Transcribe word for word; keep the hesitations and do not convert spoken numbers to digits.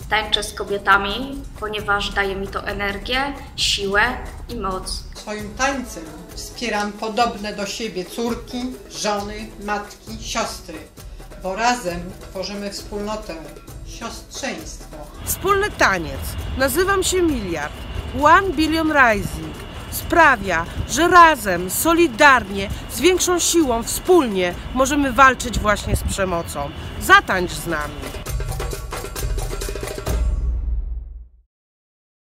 Tańczę z kobietami, ponieważ daje mi to energię, siłę i moc. Swoim tańcem wspieram podobne do siebie córki, żony, matki, siostry, bo razem tworzymy wspólnotę, siostrzeństwo. Wspólny taniec, nazywam się Miliard, One Billion Rising, sprawia, że razem, solidarnie, z większą siłą, wspólnie możemy walczyć właśnie z przemocą. Zatańcz z nami!